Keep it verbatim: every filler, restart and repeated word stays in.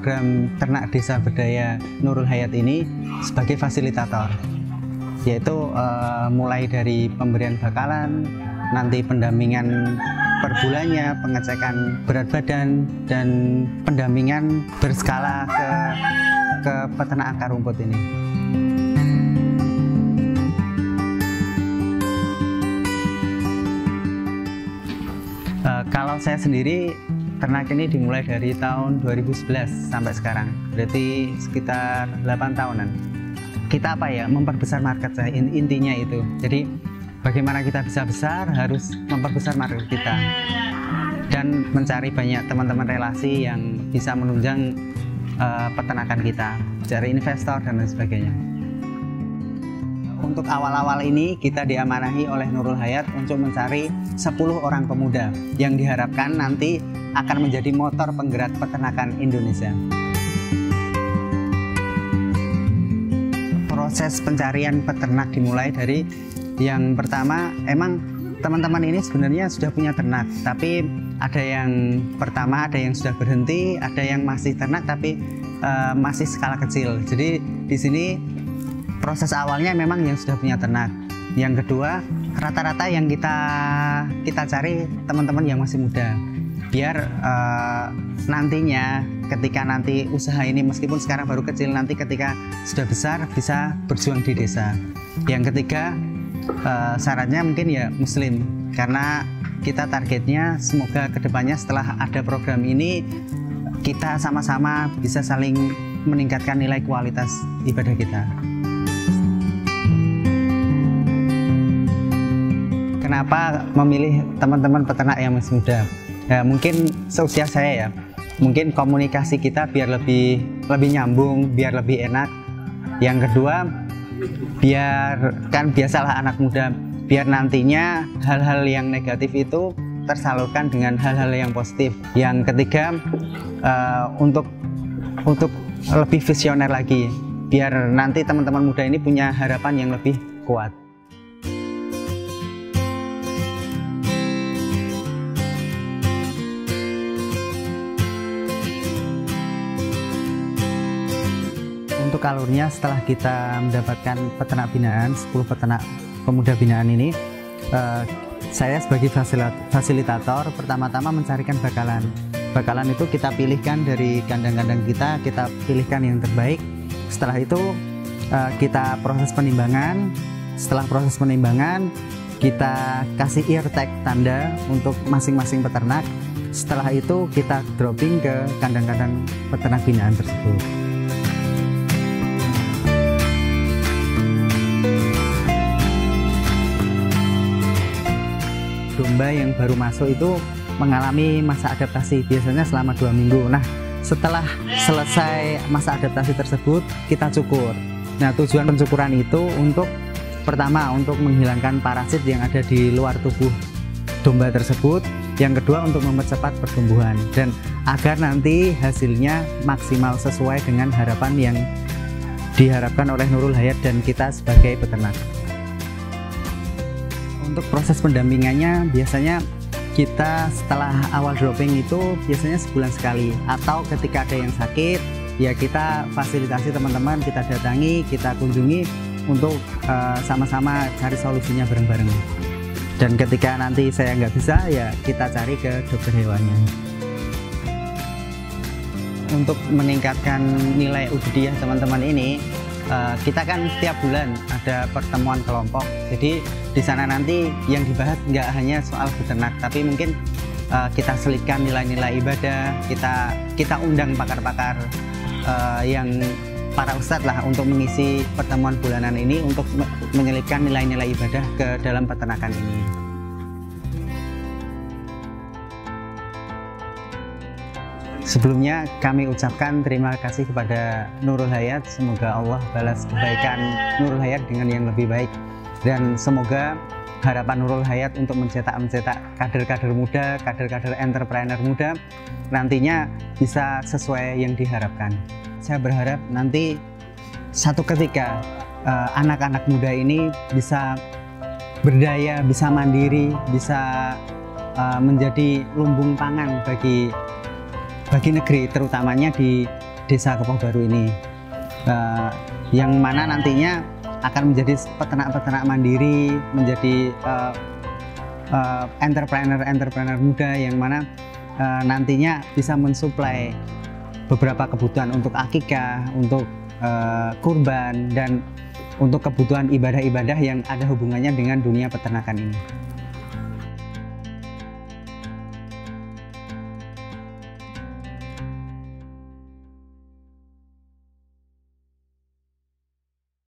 program Ternak Desa Berdaya Nurul Hayat ini sebagai fasilitator, yaitu uh, mulai dari pemberian bakalan, nanti pendampingan per bulannya, pengecekan berat badan, dan pendampingan berskala ke, ke peternak akar rumput ini. Uh, kalau saya sendiri, ternak ini dimulai dari tahun dua ribu sebelas sampai sekarang, berarti sekitar delapan tahunan. Kita apa ya, memperbesar market saya, intinya itu. Jadi bagaimana kita bisa besar, harus memperbesar market kita dan mencari banyak teman-teman relasi yang bisa menunjang uh, peternakan kita, cari investor dan lain sebagainya. Untuk awal-awal ini kita diamanahi oleh Nurul Hayat untuk mencari sepuluh orang pemuda yang diharapkan nanti akan menjadi motor penggerak peternakan Indonesia. Proses pencarian peternak dimulai dari yang pertama, emang teman-teman ini sebenarnya sudah punya ternak, tapi ada yang pertama, ada yang sudah berhenti, ada yang masih ternak tapi uh, masih skala kecil. Jadi di sini proses awalnya memang yang sudah punya ternak. Yang kedua, rata-rata yang kita kita cari teman-teman yang masih muda, biar uh, nantinya ketika nanti usaha ini meskipun sekarang baru kecil, nanti ketika sudah besar bisa berjuang di desa. Yang ketiga, uh, syaratnya mungkin ya muslim, karena kita targetnya semoga kedepannya setelah ada program ini kita sama-sama bisa saling meningkatkan nilai kualitas ibadah kita. Kenapa memilih teman-teman peternak yang masih muda? Ya, mungkin seusia saya ya, mungkin komunikasi kita biar lebih lebih nyambung, biar lebih enak. Yang kedua, biar kan biasalah anak muda, biar nantinya hal-hal yang negatif itu tersalurkan dengan hal-hal yang positif. Yang ketiga, uh, untuk untuk lebih visioner lagi, biar nanti teman-teman muda ini punya harapan yang lebih kuat. Untuk alurnya, setelah kita mendapatkan peternak binaan, sepuluh peternak pemuda binaan ini, eh, saya sebagai fasilitator pertama-tama mencarikan bakalan. Bakalan itu kita pilihkan dari kandang-kandang kita, kita pilihkan yang terbaik. Setelah itu eh, kita proses penimbangan. Setelah proses penimbangan, kita kasih ear tag tanda untuk masing-masing peternak. Setelah itu kita dropping ke kandang-kandang peternak binaan tersebut. Domba yang baru masuk itu mengalami masa adaptasi biasanya selama dua minggu. Nah, setelah selesai masa adaptasi tersebut kita cukur. Nah, tujuan pencukuran itu untuk pertama untuk menghilangkan parasit yang ada di luar tubuh domba tersebut. Yang kedua untuk mempercepat pertumbuhan dan agar nanti hasilnya maksimal sesuai dengan harapan yang diharapkan oleh Nurul Hayat dan kita sebagai peternak. Untuk proses pendampingannya biasanya kita setelah awal dropping itu biasanya sebulan sekali, atau ketika ada yang sakit ya kita fasilitasi teman-teman, kita datangi, kita kunjungi untuk sama-sama uh, cari solusinya bareng-bareng. Dan ketika nanti saya nggak bisa ya kita cari ke dokter hewannya. Untuk meningkatkan nilai ubudiyah teman-teman ini, Uh, kita kan setiap bulan ada pertemuan kelompok, jadi di sana nanti yang dibahas nggak hanya soal beternak, tapi mungkin uh, kita selipkan nilai-nilai ibadah, kita kita undang pakar-pakar uh, yang para ustadz lah untuk mengisi pertemuan bulanan ini untuk menyelipkan nilai-nilai ibadah ke dalam peternakan ini. Sebelumnya kami ucapkan terima kasih kepada Nurul Hayat, semoga Allah balas kebaikan Nurul Hayat dengan yang lebih baik, dan semoga harapan Nurul Hayat untuk mencetak-mencetak kader-kader muda, kader-kader entrepreneur muda nantinya bisa sesuai yang diharapkan. Saya berharap nanti satu ketika anak-anak uh, muda ini bisa berdaya, bisa mandiri, bisa uh, menjadi lumbung pangan bagi bagi negeri, terutamanya di desa Kepoh Baru ini, uh, yang mana nantinya akan menjadi peternak-peternak mandiri, menjadi uh, uh, entrepreneur-entrepreneur muda yang mana uh, nantinya bisa mensuplai beberapa kebutuhan untuk akikah, untuk uh, kurban, dan untuk kebutuhan ibadah-ibadah yang ada hubungannya dengan dunia peternakan ini.